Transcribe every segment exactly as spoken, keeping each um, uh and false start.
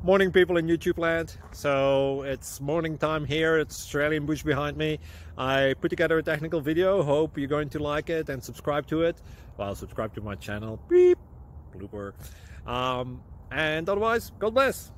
Morning, people in YouTube land. So it's morning time here. It's Australian bush behind me. I put together a technical video. Hope you're going to like it and subscribe to it. Well, subscribe to my channel. Beep. Blooper. Um, and otherwise, God bless.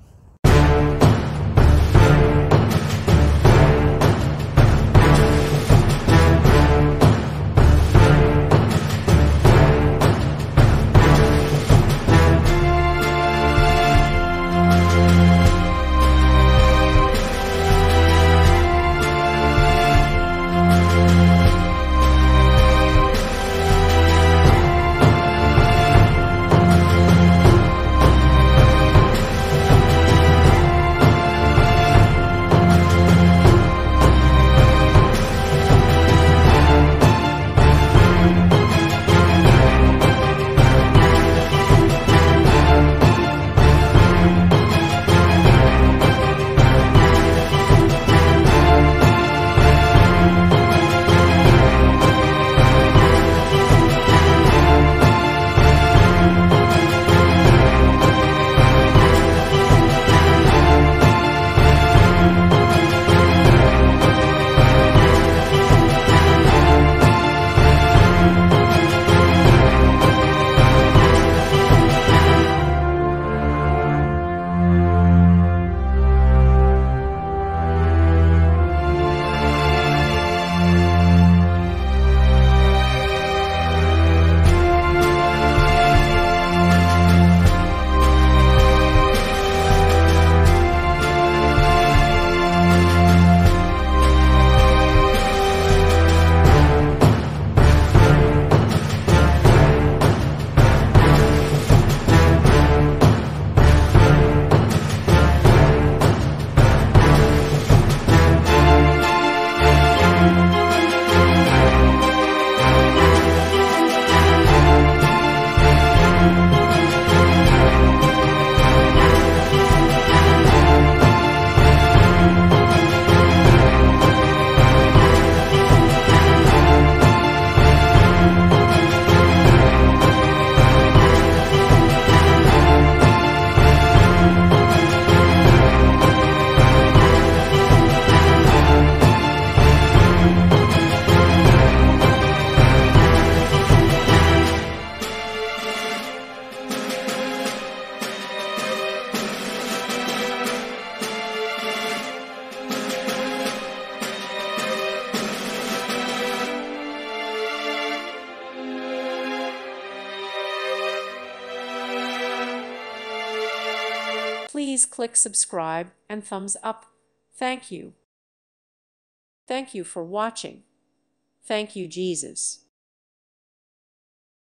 Please click subscribe and thumbs up. Thank you. Thank you for watching. Thank you, Jesus.